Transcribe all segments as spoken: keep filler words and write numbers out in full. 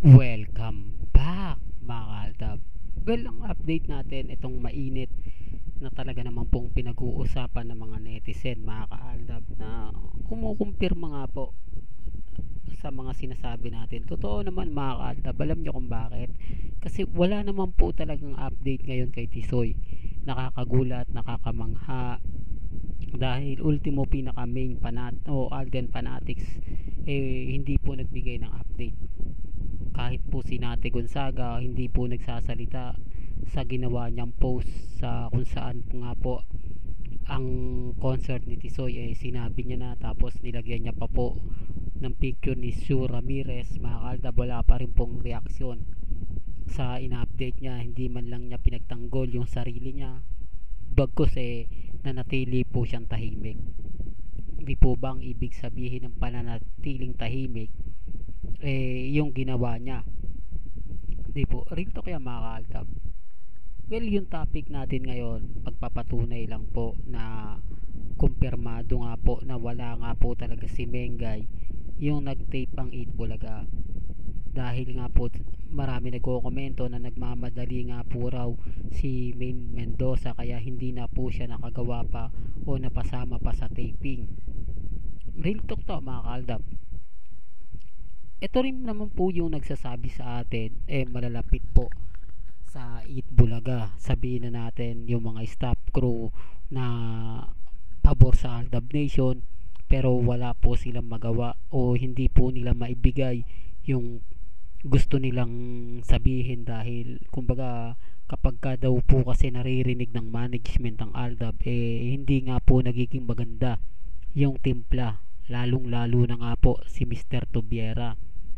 Welcome back mga kaaldab. Well, ang update natin, itong mainit na talaga naman pong pinag-uusapan ng mga netizen mga kaaldab, na kumukumpirma nga po sa mga sinasabi natin. Totoo naman mga kaaldab, alam nyo kung bakit? Kasi wala naman po talagang update ngayon kay Tisoy. Nakakagulat, nakakamangha, dahil ultimo pinaka main panat o Alden Fanatics eh hindi po nagbigay ng update. Kahit po si Nate Gonzaga hindi po nagsasalita sa ginawa niyang post sa kung saan po nga po ang concert ni Tisoy, eh sinabi niya na, tapos nilagyan niya pa po ng picture ni Sue Ramirez. Mga kalda, wala pa rin pong reaksyon sa in-update niya. Hindi man lang niya pinagtanggol yung sarili niya, bagkus eh nanatili po siyang tahimik. Hindi po bang ibig sabihin ng pananatiling tahimik eh yung ginawa niya? Di po, rin to kaya mga kaaltab. Well, yung topic natin ngayon, pagpapatunay lang po na kumpirmado nga po na wala nga po talaga si Mengay yung nag-tape ang Eat Bulaga. Dahil nga po marami nagko-komento na nagmamadali nga po raw si Main Mendoza, kaya hindi na po siya nakagawa pa o napasama pa sa taping. Real talk to mga kaldab. Ito rin naman po yung nagsasabi sa atin, eh malalapit po sa Eat Bulaga. Sabihin na natin yung mga staff crew na pabor sa Aldab Nation, pero wala po silang magawa o hindi po nila maibigay yung gusto nilang sabihin, dahil kumbaga kapag ka daw po kasi naririnig ng management ng Aldab, eh hindi nga po nagiging maganda yung timpla, lalong lalo na nga po si Mister Tubiera.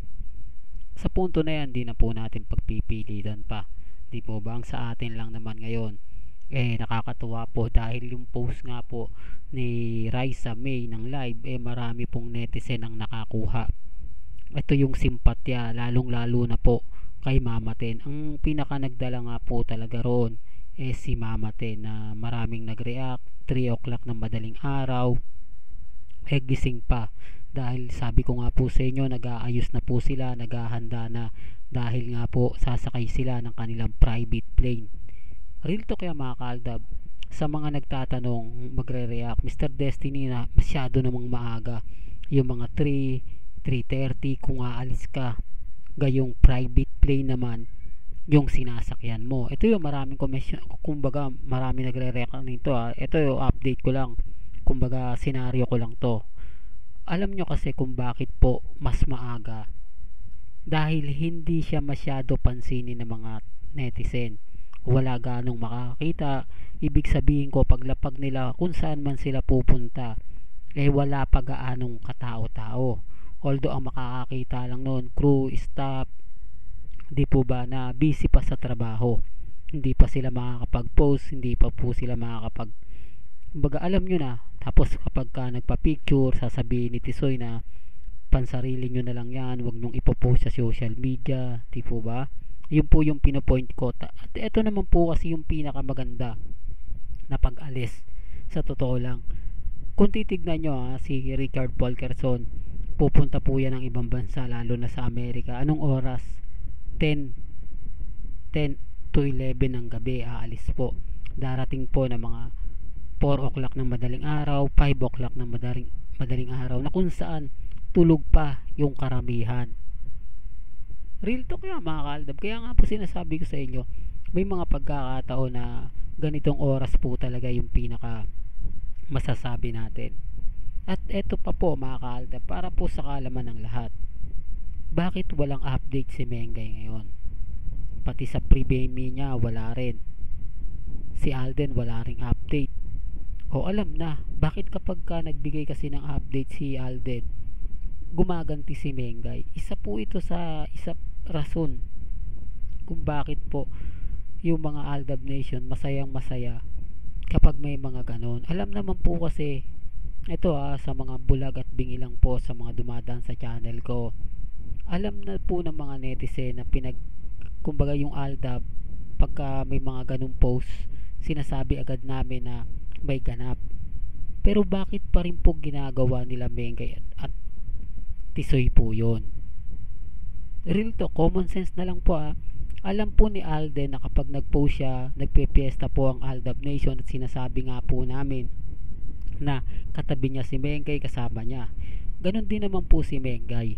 Sa punto na yan, di na po natin pagpipilitan pa, di po ba? Ang sa atin lang naman ngayon, eh nakakatuwa po dahil yung post nga po ni Raisa May ng live, eh marami pong netizen ang nakakuha. Ito yung simpatya, lalong lalo na po kay Mama Ten. Ang pinaka nagdala nga po talaga roon eh si Mama Ten, na maraming nag-react. Three o'clock ng madaling araw, eh gising pa, dahil sabi ko nga po sa inyo, nag-aayos na po sila, naghahanda na, dahil nga po sasakay sila ng kanilang private plane. Real to kaya mga kaaldab, sa mga nagtatanong magre-react, Mister Destiny, na masyado namang maaga yung mga three three thirty kung aalis ka, gayong private plane naman yung sinasakyan mo. Ito yung maraming komisyon, kumbaga marami nagre-react nito ha. Ito yung update ko lang, kumbaga senaryo ko lang to. Alam nyo kasi kung bakit po mas maaga, dahil hindi siya masyado pansinin ng mga netizen, wala ganong makakakita. Ibig sabihin ko, paglapag nila kung saan man sila pupunta, eh wala pa gaanong katao-tao. Although ang makakakita lang noon, crew, staff, di po ba, na busy pa sa trabaho, hindi pa sila makakapag-post, hindi pa po sila makakapag, kumbaga alam nyo na. Tapos kapag ka nagpa-picture, sasabihin ni Tisoy na pansarili nyo na lang yan, wag nyong ipopost sa social media, di po ba? Yun po yung pinopoint ko. At ito naman po kasi yung pinakamaganda na pag-alis, sa totoo lang. Kung titignan nyo ha, si Richard Polkerson, pupunta po yan ng ibang bansa, lalo na sa Amerika. Anong oras? ten to eleven ng gabi aalis po. Darating po na mga four o'clock ng madaling araw, five o'clock ng madaling, madaling araw, na kung saan tulog pa yung karamihan. Real talk yan mga kaaldab. Kaya nga po sinasabi ko sa inyo, may mga pagkakataon na ganitong oras po talaga yung pinaka masasabi natin. At eto pa po mga kaaldab, para po sa kaalaman ng lahat, bakit walang update si Mengay ngayon? Pati sa pre-bemi niya wala rin. Si Alden wala ring update. O alam na, bakit kapag ka nagbigay kasi ng update si Alden, gumaganti si Mengay? Isa po ito sa isa rason kung bakit po yung mga Aldab Nation masayang masaya kapag may mga ganon. Alam naman po kasi ito ah, sa mga bulag at bingi lang po sa mga dumadaan sa channel ko, alam na po ng mga netizen na pinag, kumbaga yung Aldab, pagka may mga ganong post, sinasabi agad namin na may ganap. Pero bakit pa rin po ginagawa nila Mengay at, at Tisoy po yun? Real to, common sense na lang po ah. Alam po ni Alden na kapag nag-post siya, nagpe-fiesta po ang Aldab Nation at sinasabi nga po namin na katabi niya si Mengay kasama niya. Ganon din naman po si Mengay.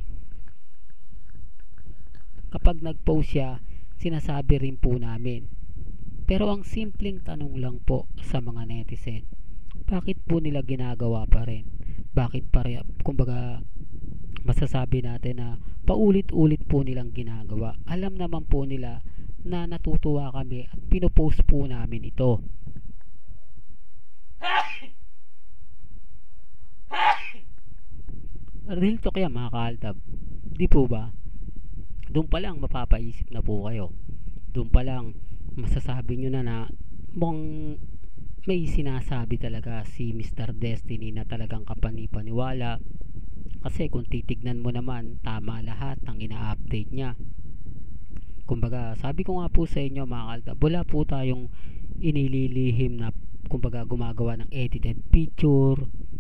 Kapag nag-post siya, sinasabi rin po namin. Pero ang simpleng tanong lang po sa mga netizen, bakit po nila ginagawa pa rin? Bakit pare, kumbaga masasabi natin na paulit-ulit po nilang ginagawa? Alam naman po nila na natutuwa kami at pinopost po namin ito. Real talk yan mga kaaldab, di po ba? Doon pa lang mapapaisip na po kayo. Doon pa lang masasabi nyo na na mukhang may sinasabi talaga si Mister Destiny na talagang kapanipaniwala. Kasi kung titignan mo naman, tama lahat ng ina-update niya. Kumbaga, sabi ko nga po sa inyo mga kaaldab, wala po tayong inililihim na kumbaga gumagawa ng edited picture.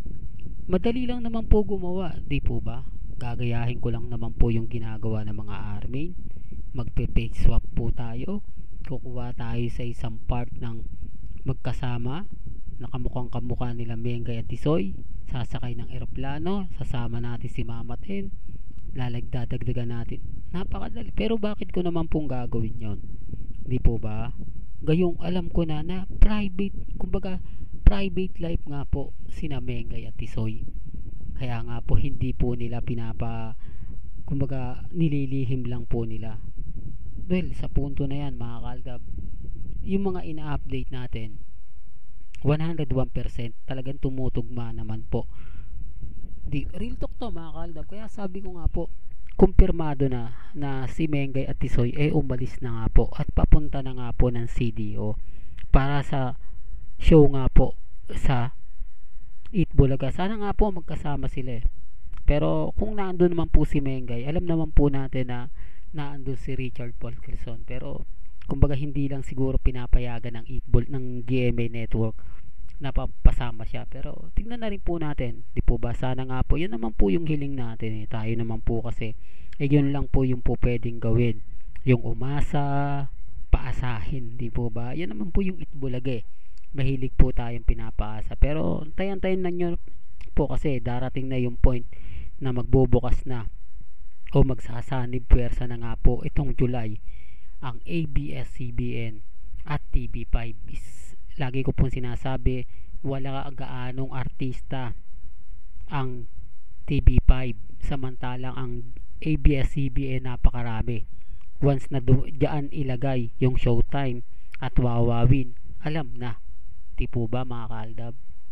Madali lang naman po gumawa, di po ba? Gagayahin ko lang naman po yung ginagawa ng mga army. Magpe-page swap po tayo. Kukuha tayo sa isang part ng magkasama, nakamukhang kamukha nila Mengay at Tisoy. Sasakay ng eroplano, sasama natin si Mamaten, lalagdadagdagan natin. Napakadali. Pero bakit ko naman pong gagawin yon? Di po ba? Gayong alam ko na na private, kumbaga private life nga po sina Mengay at Tisoy. Kaya nga po hindi po nila pinapa, kumbaga nililihim lang po nila. Well, sa punto na yan mga kaaldab, yung mga ina-update natin one hundred one percent talagang tumutugma naman po. Di, real talk to mga kaaldab. Kaya sabi ko nga po, kumpirmado na na si Mengay at Tisoy eh umalis na nga po at papunta na nga po ng C D O para sa show nga po sa Eat Bulaga. Sana nga po magkasama sila eh. Pero kung naandun naman po si Mengay, alam naman po natin na naandun si Richard Paul Quezon. Pero kumbaga hindi lang siguro pinapayagan ng Eat Bul ng G M A Network na papasama siya. Pero tingnan na rin po natin, di po ba? Sana nga po, yun naman po yung hiling natin eh. Tayo naman po kasi eh yun lang po yung po pwedeng gawin. Yung umasa, paasahin, di po ba? Yan naman po yung Eat Bulaga eh. Mahilig po tayong pinapaasa. Pero tayan-tayan na nyo po kasi darating na yung point na magbubukas na o magsasanib puwersa na nga po itong July ang A B S C B N at T V five. Is, lagi ko pong sinasabi, wala gaanong artista ang T V five, samantalang ang A B S C B N napakarami. Once na diyan ilagay yung Showtime at Wawawin, alam na, di po ba mga kaaldab?